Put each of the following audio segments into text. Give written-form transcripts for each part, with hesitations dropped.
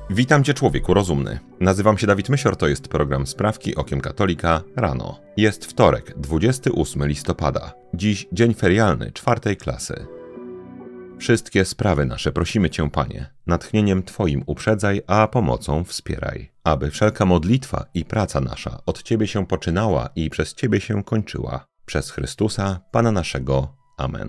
Witam Cię, człowieku rozumny. Nazywam się Dawid Mysior, to jest program Sprawki Okiem Katolika rano. Jest wtorek, 28 listopada. Dziś dzień ferialny 4. klasy. Wszystkie sprawy nasze prosimy Cię, Panie, natchnieniem Twoim uprzedzaj, a pomocą wspieraj. Aby wszelka modlitwa i praca nasza od Ciebie się poczynała i przez Ciebie się kończyła. Przez Chrystusa, Pana naszego. Amen.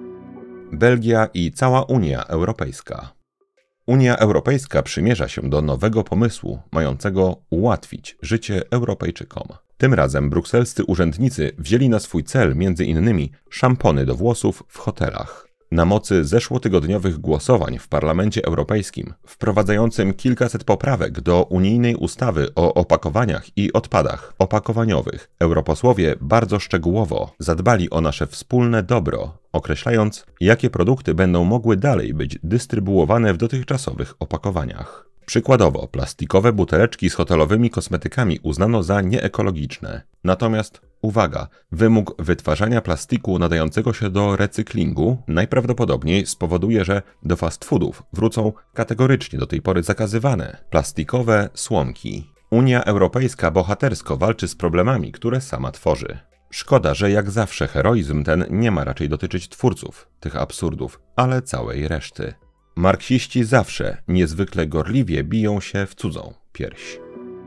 Belgia i cała Unia Europejska. Unia Europejska przymierza się do nowego pomysłu, mającego ułatwić życie Europejczykom. Tym razem brukselscy urzędnicy wzięli na swój cel m.in. szampony do włosów w hotelach. Na mocy zeszłotygodniowych głosowań w Parlamencie Europejskim, wprowadzającym kilkaset poprawek do unijnej ustawy o opakowaniach i odpadach opakowaniowych, europosłowie bardzo szczegółowo zadbali o nasze wspólne dobro, określając, jakie produkty będą mogły dalej być dystrybuowane w dotychczasowych opakowaniach. Przykładowo, plastikowe buteleczki z hotelowymi kosmetykami uznano za nieekologiczne. Natomiast, uwaga, wymóg wytwarzania plastiku nadającego się do recyklingu najprawdopodobniej spowoduje, że do fast foodów wrócą kategorycznie do tej pory zakazywane plastikowe słomki. Unia Europejska bohatersko walczy z problemami, które sama tworzy. Szkoda, że jak zawsze heroizm ten nie ma raczej dotyczyć twórców tych absurdów, ale całej reszty. Marksiści zawsze niezwykle gorliwie biją się w cudzą pierś.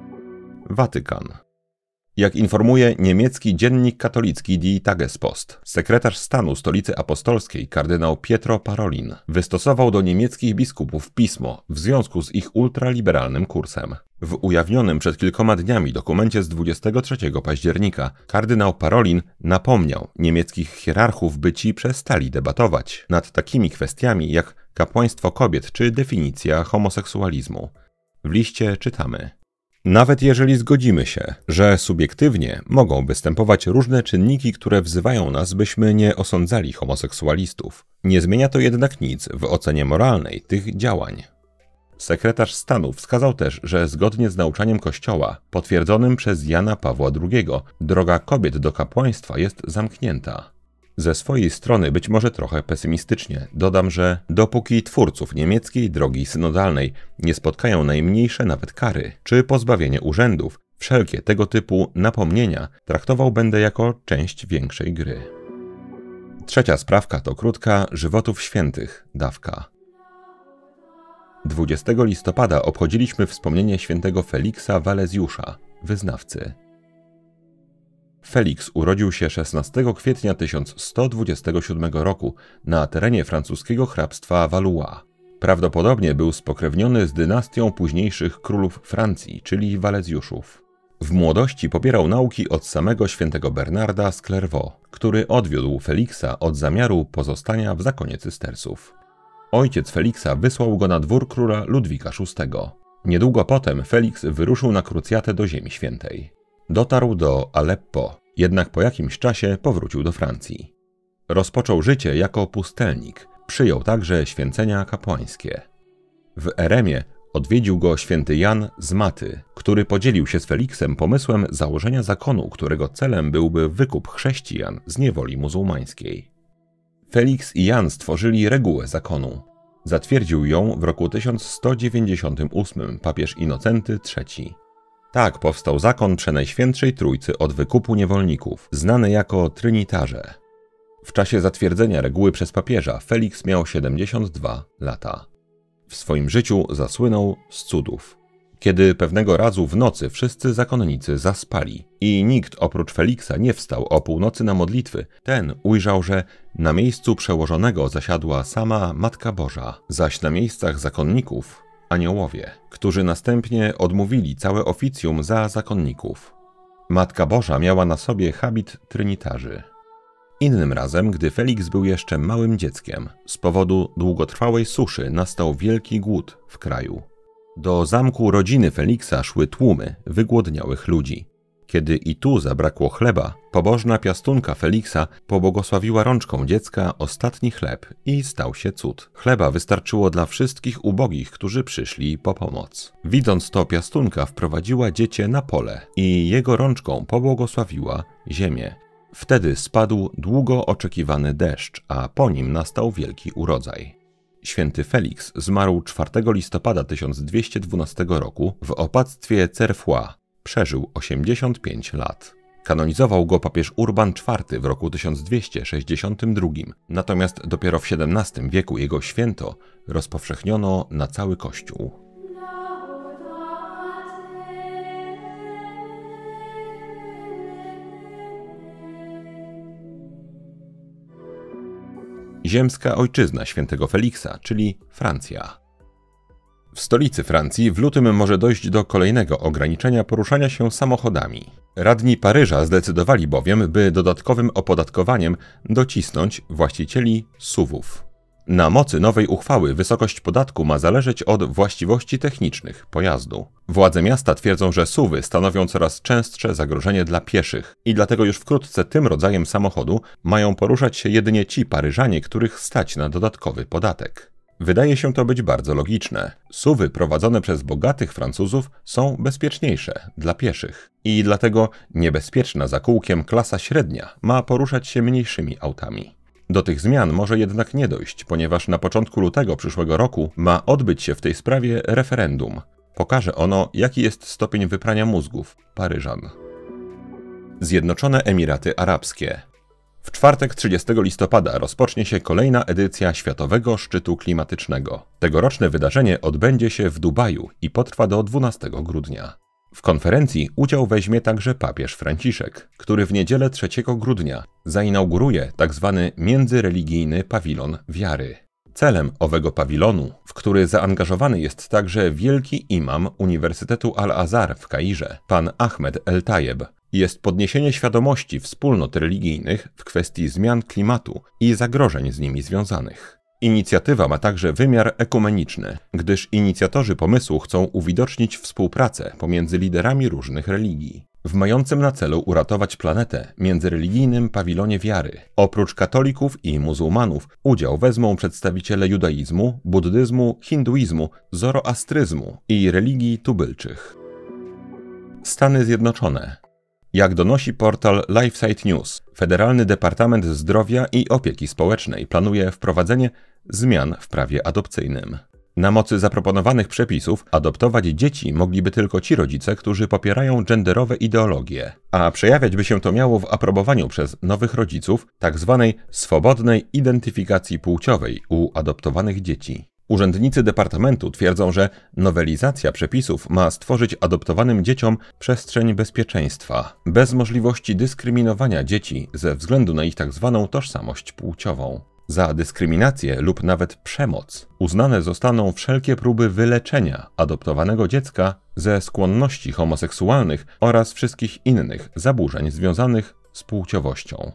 Watykan. Jak informuje niemiecki dziennik katolicki Die Tagespost, sekretarz stanu Stolicy Apostolskiej kardynał Pietro Parolin wystosował do niemieckich biskupów pismo w związku z ich ultraliberalnym kursem. W ujawnionym przed kilkoma dniami dokumencie z 23 października kardynał Parolin napomniał niemieckich hierarchów, by ci przestali debatować nad takimi kwestiami jak kapłaństwo kobiet czy definicja homoseksualizmu. W liście czytamy: nawet jeżeli zgodzimy się, że subiektywnie mogą występować różne czynniki, które wzywają nas, byśmy nie osądzali homoseksualistów, nie zmienia to jednak nic w ocenie moralnej tych działań. Sekretarz stanu wskazał też, że zgodnie z nauczaniem Kościoła, potwierdzonym przez Jana Pawła II, droga kobiet do kapłaństwa jest zamknięta. Ze swojej strony być może trochę pesymistycznie dodam, że dopóki twórców niemieckiej drogi synodalnej nie spotkają najmniejsze nawet kary czy pozbawienie urzędów, wszelkie tego typu napomnienia traktował będę jako część większej gry. Trzecia sprawka to krótka żywotów świętych dawka. 20 listopada obchodziliśmy wspomnienie świętego Feliksa Walezjusza, wyznawcy. Feliks urodził się 16 kwietnia 1127 roku na terenie francuskiego hrabstwa Valois. Prawdopodobnie był spokrewniony z dynastią późniejszych królów Francji, czyli Walezjuszów. W młodości pobierał nauki od samego świętego Bernarda z Clairvaux, który odwiódł Feliksa od zamiaru pozostania w zakonie cystersów. Ojciec Feliksa wysłał go na dwór króla Ludwika VI. Niedługo potem Feliks wyruszył na krucjatę do Ziemi Świętej. Dotarł do Aleppo, jednak po jakimś czasie powrócił do Francji. Rozpoczął życie jako pustelnik, przyjął także święcenia kapłańskie. W Eremie odwiedził go święty Jan z Maty, który podzielił się z Feliksem pomysłem założenia zakonu, którego celem byłby wykup chrześcijan z niewoli muzułmańskiej. Feliks i Jan stworzyli regułę zakonu. Zatwierdził ją w roku 1198 papież Inocenty III. Tak powstał zakon Przenajświętszej Trójcy od wykupu niewolników, znany jako Trynitarze. W czasie zatwierdzenia reguły przez papieża Feliks miał 72 lata. W swoim życiu zasłynął z cudów. Kiedy pewnego razu w nocy wszyscy zakonnicy zaspali i nikt oprócz Feliksa nie wstał o północy na modlitwy, ten ujrzał, że na miejscu przełożonego zasiadła sama Matka Boża, zaś na miejscach zakonników aniołowie, którzy następnie odmówili całe oficjum za zakonników. Matka Boża miała na sobie habit trynitarzy. Innym razem, gdy Feliks był jeszcze małym dzieckiem, z powodu długotrwałej suszy nastał wielki głód w kraju. Do zamku rodziny Feliksa szły tłumy wygłodniałych ludzi. Kiedy i tu zabrakło chleba, pobożna piastunka Feliksa pobłogosławiła rączką dziecka ostatni chleb i stał się cud. Chleba wystarczyło dla wszystkich ubogich, którzy przyszli po pomoc. Widząc to, piastunka wprowadziła dziecię na pole i jego rączką pobłogosławiła ziemię. Wtedy spadł długo oczekiwany deszcz, a po nim nastał wielki urodzaj. Święty Feliks zmarł 4 listopada 1212 roku w opactwie Cerfois. Przeżył 85 lat. Kanonizował go papież Urban IV w roku 1262, natomiast dopiero w XVII wieku jego święto rozpowszechniono na cały Kościół. Ziemska ojczyzna świętego Feliksa, czyli Francja. W stolicy Francji w lutym może dojść do kolejnego ograniczenia poruszania się samochodami. Radni Paryża zdecydowali bowiem, by dodatkowym opodatkowaniem docisnąć właścicieli SUV-ów. Na mocy nowej uchwały wysokość podatku ma zależeć od właściwości technicznych pojazdu. Władze miasta twierdzą, że SUV-y stanowią coraz częstsze zagrożenie dla pieszych i dlatego już wkrótce tym rodzajem samochodu mają poruszać się jedynie ci Paryżanie, których stać na dodatkowy podatek. Wydaje się to być bardzo logiczne. SUV-y prowadzone przez bogatych Francuzów są bezpieczniejsze dla pieszych i dlatego niebezpieczna za kółkiem klasa średnia ma poruszać się mniejszymi autami. Do tych zmian może jednak nie dojść, ponieważ na początku lutego przyszłego roku ma odbyć się w tej sprawie referendum. Pokaże ono, jaki jest stopień wyprania mózgów Paryżan. Zjednoczone Emiraty Arabskie. W czwartek 30 listopada rozpocznie się kolejna edycja Światowego Szczytu Klimatycznego. Tegoroczne wydarzenie odbędzie się w Dubaju i potrwa do 12 grudnia. W konferencji udział weźmie także papież Franciszek, który w niedzielę 3 grudnia zainauguruje tzw. międzyreligijny pawilon wiary. Celem owego pawilonu, w który zaangażowany jest także wielki imam Uniwersytetu Al-Azhar w Kairze, pan Ahmed El-Tayeb, jest podniesienie świadomości wspólnot religijnych w kwestii zmian klimatu i zagrożeń z nimi związanych. Inicjatywa ma także wymiar ekumeniczny, gdyż inicjatorzy pomysłu chcą uwidocznić współpracę pomiędzy liderami różnych religii. W mającym na celu uratować planetę międzyreligijnym pawilonie wiary, oprócz katolików i muzułmanów, udział wezmą przedstawiciele judaizmu, buddyzmu, hinduizmu, zoroastryzmu i religii tubylczych. Stany Zjednoczone. Jak donosi portal LifeSite News, Federalny Departament Zdrowia i Opieki Społecznej planuje wprowadzenie zmian w prawie adopcyjnym. Na mocy zaproponowanych przepisów adoptować dzieci mogliby tylko ci rodzice, którzy popierają genderowe ideologie, a przejawiać by się to miało w aprobowaniu przez nowych rodziców tzw. swobodnej identyfikacji płciowej u adoptowanych dzieci. Urzędnicy Departamentu twierdzą, że nowelizacja przepisów ma stworzyć adoptowanym dzieciom przestrzeń bezpieczeństwa, bez możliwości dyskryminowania dzieci ze względu na ich tzw. tożsamość płciową. Za dyskryminację lub nawet przemoc uznane zostaną wszelkie próby wyleczenia adoptowanego dziecka ze skłonności homoseksualnych oraz wszystkich innych zaburzeń związanych z płciowością.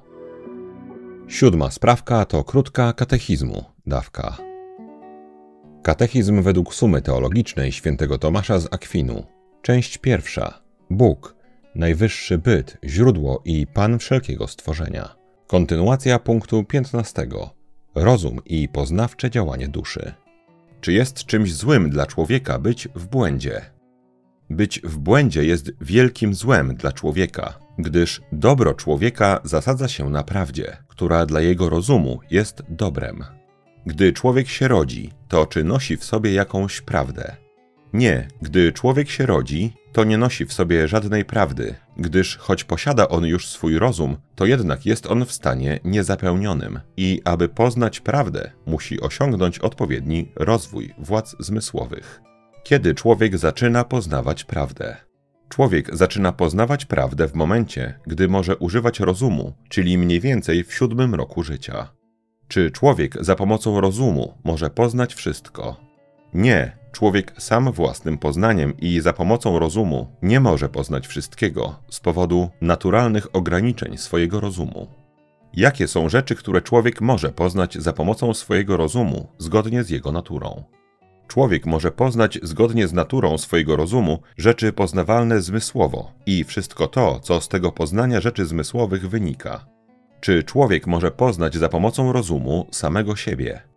7. sprawka to krótka katechizmu, dawka. Katechizm według sumy teologicznej świętego Tomasza z Akwinu. Część 1. Bóg, najwyższy byt, źródło i Pan wszelkiego stworzenia. Kontynuacja punktu 15. Rozum i poznawcze działanie duszy. Czy jest czymś złym dla człowieka być w błędzie? Być w błędzie jest wielkim złem dla człowieka, gdyż dobro człowieka zasadza się na prawdzie, która dla jego rozumu jest dobrem. Gdy człowiek się rodzi, to czy nosi w sobie jakąś prawdę? Nie, gdy człowiek się rodzi, to nie nosi w sobie żadnej prawdy, gdyż choć posiada on już swój rozum, to jednak jest on w stanie niezapełnionym i aby poznać prawdę, musi osiągnąć odpowiedni rozwój władz zmysłowych. Kiedy człowiek zaczyna poznawać prawdę? Człowiek zaczyna poznawać prawdę w momencie, gdy może używać rozumu, czyli mniej więcej w 7. roku życia. Czy człowiek za pomocą rozumu może poznać wszystko? Nie, człowiek sam własnym poznaniem i za pomocą rozumu nie może poznać wszystkiego z powodu naturalnych ograniczeń swojego rozumu. Jakie są rzeczy, które człowiek może poznać za pomocą swojego rozumu, zgodnie z jego naturą? Człowiek może poznać zgodnie z naturą swojego rozumu rzeczy poznawalne zmysłowo i wszystko to, co z tego poznania rzeczy zmysłowych wynika. Czy człowiek może poznać za pomocą rozumu samego siebie?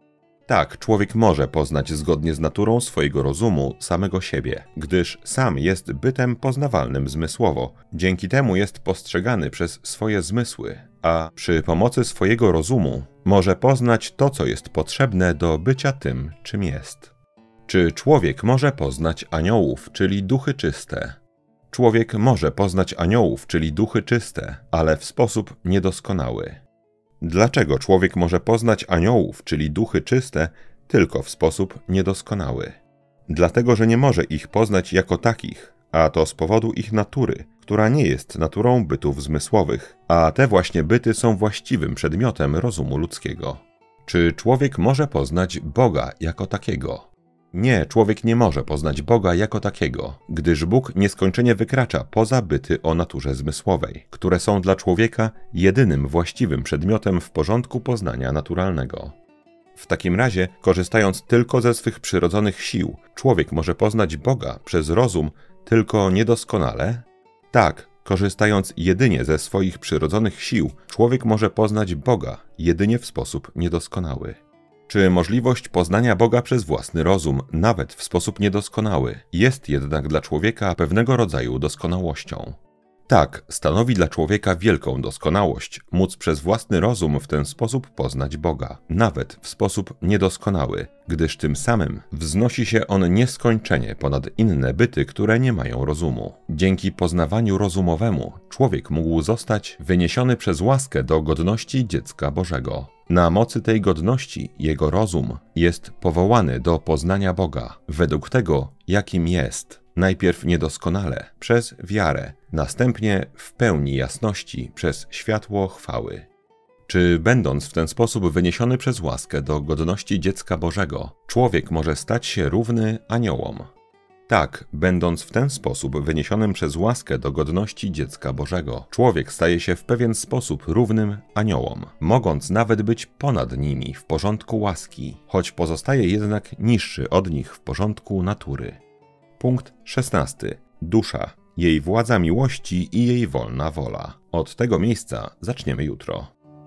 Tak, człowiek może poznać zgodnie z naturą swojego rozumu samego siebie, gdyż sam jest bytem poznawalnym zmysłowo. Dzięki temu jest postrzegany przez swoje zmysły, a przy pomocy swojego rozumu może poznać to, co jest potrzebne do bycia tym, czym jest. Czy człowiek może poznać aniołów, czyli duchy czyste? Człowiek może poznać aniołów, czyli duchy czyste, ale w sposób niedoskonały. Dlaczego człowiek może poznać aniołów, czyli duchy czyste, tylko w sposób niedoskonały? Dlatego, że nie może ich poznać jako takich, a to z powodu ich natury, która nie jest naturą bytów zmysłowych, a te właśnie byty są właściwym przedmiotem rozumu ludzkiego. Czy człowiek może poznać Boga jako takiego? Nie, człowiek nie może poznać Boga jako takiego, gdyż Bóg nieskończenie wykracza poza byty o naturze zmysłowej, które są dla człowieka jedynym właściwym przedmiotem w porządku poznania naturalnego. W takim razie, korzystając tylko ze swych przyrodzonych sił, człowiek może poznać Boga przez rozum tylko niedoskonale? Tak, korzystając jedynie ze swoich przyrodzonych sił, człowiek może poznać Boga jedynie w sposób niedoskonały. Czy możliwość poznania Boga przez własny rozum, nawet w sposób niedoskonały, jest jednak dla człowieka pewnego rodzaju doskonałością? Tak, stanowi dla człowieka wielką doskonałość móc przez własny rozum w ten sposób poznać Boga, nawet w sposób niedoskonały, gdyż tym samym wznosi się on nieskończenie ponad inne byty, które nie mają rozumu. Dzięki poznawaniu rozumowemu człowiek mógł zostać wyniesiony przez łaskę do godności dziecka Bożego. Na mocy tej godności jego rozum jest powołany do poznania Boga, według tego, jakim jest. Najpierw niedoskonale, przez wiarę, następnie w pełni jasności, przez światło chwały. Czy będąc w ten sposób wyniesiony przez łaskę do godności dziecka Bożego, człowiek może stać się równy aniołom? Tak, będąc w ten sposób wyniesionym przez łaskę do godności dziecka Bożego, człowiek staje się w pewien sposób równym aniołom, mogąc nawet być ponad nimi w porządku łaski, choć pozostaje jednak niższy od nich w porządku natury. Punkt 16. Dusza, jej władza miłości i jej wolna wola. Od tego miejsca zaczniemy jutro.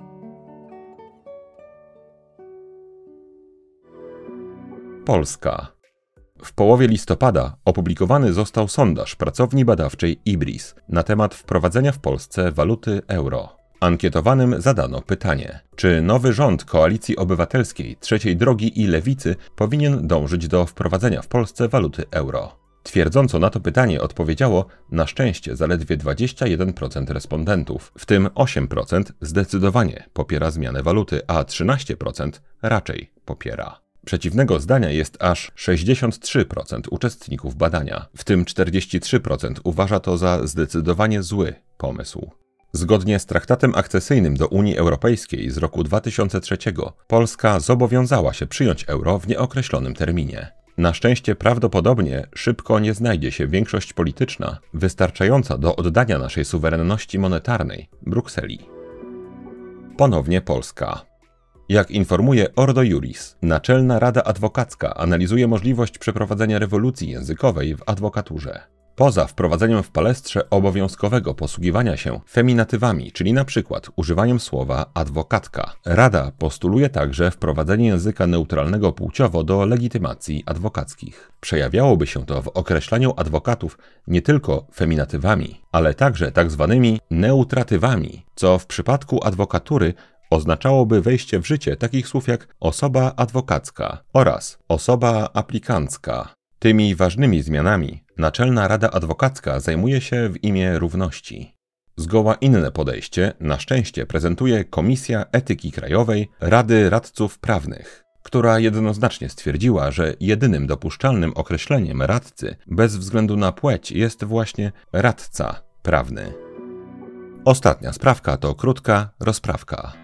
Polska. W połowie listopada opublikowany został sondaż pracowni badawczej IBRIS na temat wprowadzenia w Polsce waluty euro. Ankietowanym zadano pytanie, czy nowy rząd Koalicji Obywatelskiej, Trzeciej Drogi i Lewicy powinien dążyć do wprowadzenia w Polsce waluty euro. Twierdząco na to pytanie odpowiedziało na szczęście zaledwie 21% respondentów, w tym 8% zdecydowanie popiera zmianę waluty, a 13% raczej popiera. Przeciwnego zdania jest aż 63% uczestników badania, w tym 43% uważa to za zdecydowanie zły pomysł. Zgodnie z traktatem akcesyjnym do Unii Europejskiej z roku 2003 Polska zobowiązała się przyjąć euro w nieokreślonym terminie. Na szczęście prawdopodobnie szybko nie znajdzie się większość polityczna wystarczająca do oddania naszej suwerenności monetarnej Brukseli. Ponownie Polska. Jak informuje Ordo Iuris, Naczelna Rada Adwokacka analizuje możliwość przeprowadzenia rewolucji językowej w adwokaturze. Poza wprowadzeniem w palestrze obowiązkowego posługiwania się feminatywami, czyli np. używaniem słowa adwokatka, Rada postuluje także wprowadzenie języka neutralnego płciowo do legitymacji adwokackich. Przejawiałoby się to w określaniu adwokatów nie tylko feminatywami, ale także tzw. neutratywami, co w przypadku adwokatury oznaczałoby wejście w życie takich słów jak osoba adwokacka oraz osoba aplikancka. Tymi ważnymi zmianami Naczelna Rada Adwokacka zajmuje się w imię równości. Zgoła inne podejście, na szczęście, prezentuje Komisja Etyki Krajowej Rady Radców Prawnych, która jednoznacznie stwierdziła, że jedynym dopuszczalnym określeniem radcy bez względu na płeć jest właśnie radca prawny. Ostatnia sprawka to krótka rozprawka.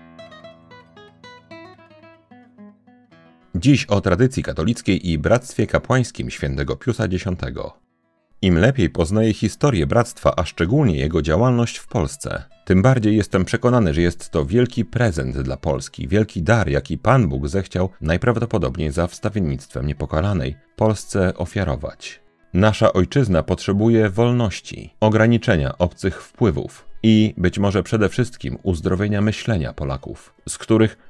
Dziś o tradycji katolickiej i bractwie kapłańskim świętego Piusa X. Im lepiej poznaję historię bractwa, a szczególnie jego działalność w Polsce, tym bardziej jestem przekonany, że jest to wielki prezent dla Polski, wielki dar, jaki Pan Bóg zechciał najprawdopodobniej za wstawiennictwem Niepokalanej Polsce ofiarować. Nasza ojczyzna potrzebuje wolności, ograniczenia obcych wpływów i być może przede wszystkim uzdrowienia myślenia Polaków, z których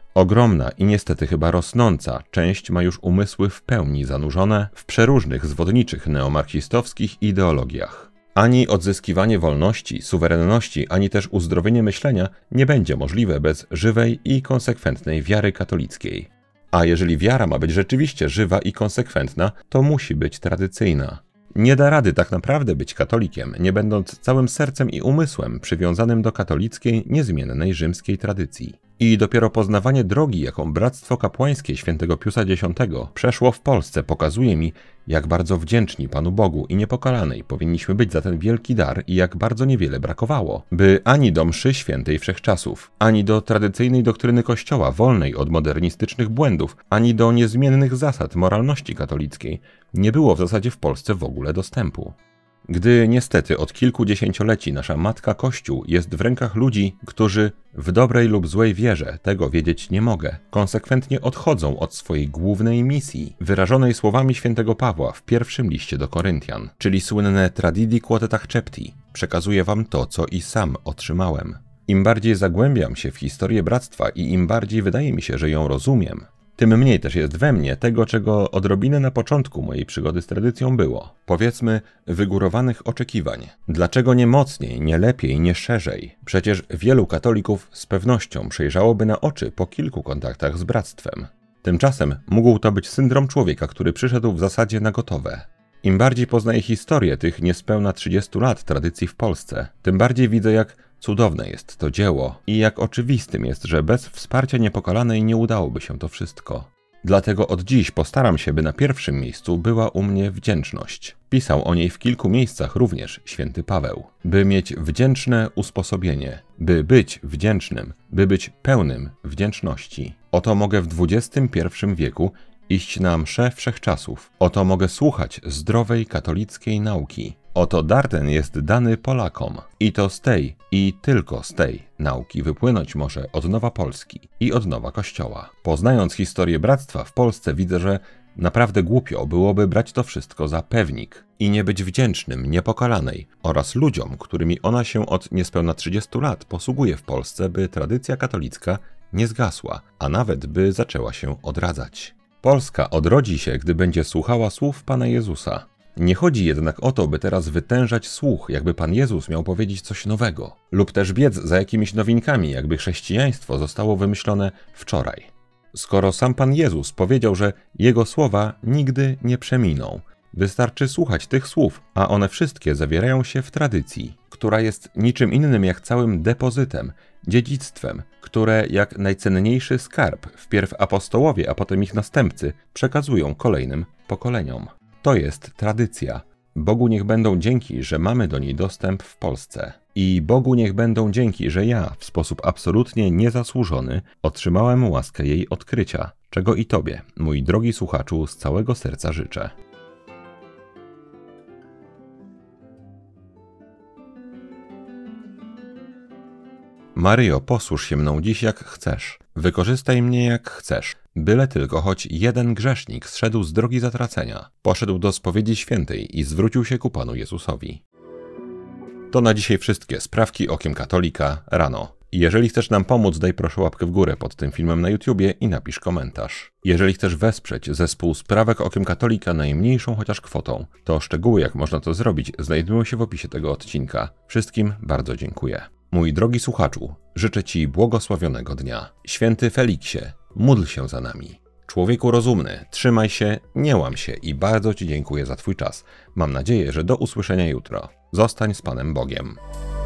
Ogromna i niestety chyba rosnąca część ma już umysły w pełni zanurzone w przeróżnych zwodniczych neomarksistowskich ideologiach. Ani odzyskiwanie wolności, suwerenności, ani też uzdrowienie myślenia nie będzie możliwe bez żywej i konsekwentnej wiary katolickiej. A jeżeli wiara ma być rzeczywiście żywa i konsekwentna, to musi być tradycyjna. Nie da rady tak naprawdę być katolikiem, nie będąc całym sercem i umysłem przywiązanym do katolickiej, niezmiennej rzymskiej tradycji. I dopiero poznawanie drogi, jaką Bractwo Kapłańskie Świętego Piusa X przeszło w Polsce, pokazuje mi, jak bardzo wdzięczni Panu Bogu i Niepokalanej powinniśmy być za ten wielki dar i jak bardzo niewiele brakowało, by ani do mszy świętej wszechczasów, ani do tradycyjnej doktryny Kościoła wolnej od modernistycznych błędów, ani do niezmiennych zasad moralności katolickiej nie było w zasadzie w Polsce w ogóle dostępu. Gdy niestety od kilku dziesięcioleci nasza Matka Kościół jest w rękach ludzi, którzy w dobrej lub złej wierze, tego wiedzieć nie mogę, konsekwentnie odchodzą od swojej głównej misji, wyrażonej słowami świętego Pawła w pierwszym liście do Koryntian, czyli słynne Tradidi quotet accepti, przekazuję wam to, co i sam otrzymałem. Im bardziej zagłębiam się w historię bractwa i im bardziej wydaje mi się, że ją rozumiem, tym mniej też jest we mnie tego, czego odrobinę na początku mojej przygody z tradycją było. Powiedzmy, wygórowanych oczekiwań. Dlaczego nie mocniej, nie lepiej, nie szerzej? Przecież wielu katolików z pewnością przejrzałoby na oczy po kilku kontaktach z bractwem. Tymczasem mógł to być syndrom człowieka, który przyszedł w zasadzie na gotowe. Im bardziej poznaję historię tych niespełna 30 lat tradycji w Polsce, tym bardziej widzę, jak cudowne jest to dzieło i jak oczywistym jest, że bez wsparcia Niepokalanej nie udałoby się to wszystko. Dlatego od dziś postaram się, by na pierwszym miejscu była u mnie wdzięczność. Pisał o niej w kilku miejscach również święty Paweł. By mieć wdzięczne usposobienie, by być wdzięcznym, by być pełnym wdzięczności. Oto mogę w XXI wieku iść na mszę wszechczasów. Oto mogę słuchać zdrowej katolickiej nauki. Oto dar ten jest dany Polakom. I to z tej, i tylko z tej nauki wypłynąć może odnowa Polski i odnowa Kościoła. Poznając historię bractwa w Polsce, widzę, że naprawdę głupio byłoby brać to wszystko za pewnik i nie być wdzięcznym Niepokalanej oraz ludziom, którymi ona się od niespełna 30 lat posługuje w Polsce, by tradycja katolicka nie zgasła, a nawet by zaczęła się odradzać. Polska odrodzi się, gdy będzie słuchała słów Pana Jezusa. Nie chodzi jednak o to, by teraz wytężać słuch, jakby Pan Jezus miał powiedzieć coś nowego, lub też biec za jakimiś nowinkami, jakby chrześcijaństwo zostało wymyślone wczoraj. Skoro sam Pan Jezus powiedział, że Jego słowa nigdy nie przeminą, wystarczy słuchać tych słów, a one wszystkie zawierają się w tradycji, która jest niczym innym jak całym depozytem, dziedzictwem, które jak najcenniejszy skarb wpierw apostołowie, a potem ich następcy przekazują kolejnym pokoleniom. To jest tradycja. Bogu niech będą dzięki, że mamy do niej dostęp w Polsce. I Bogu niech będą dzięki, że ja w sposób absolutnie niezasłużony otrzymałem łaskę jej odkrycia, czego i Tobie, mój drogi słuchaczu, z całego serca życzę. Maryjo, posłuż się mną dziś jak chcesz. Wykorzystaj mnie jak chcesz. Byle tylko choć jeden grzesznik zszedł z drogi zatracenia, poszedł do spowiedzi świętej i zwrócił się ku Panu Jezusowi. To na dzisiaj wszystkie sprawki okiem katolika rano. Jeżeli chcesz nam pomóc, daj proszę łapkę w górę pod tym filmem na YouTubie i napisz komentarz. Jeżeli chcesz wesprzeć zespół Sprawek Okiem Katolika najmniejszą chociaż kwotą, to szczegóły jak można to zrobić znajdują się w opisie tego odcinka. Wszystkim bardzo dziękuję. Mój drogi słuchaczu, życzę Ci błogosławionego dnia. Święty Feliksie, módl się za nami. Człowieku rozumny, trzymaj się, nie łam się i bardzo Ci dziękuję za Twój czas. Mam nadzieję, że do usłyszenia jutro. Zostań z Panem Bogiem.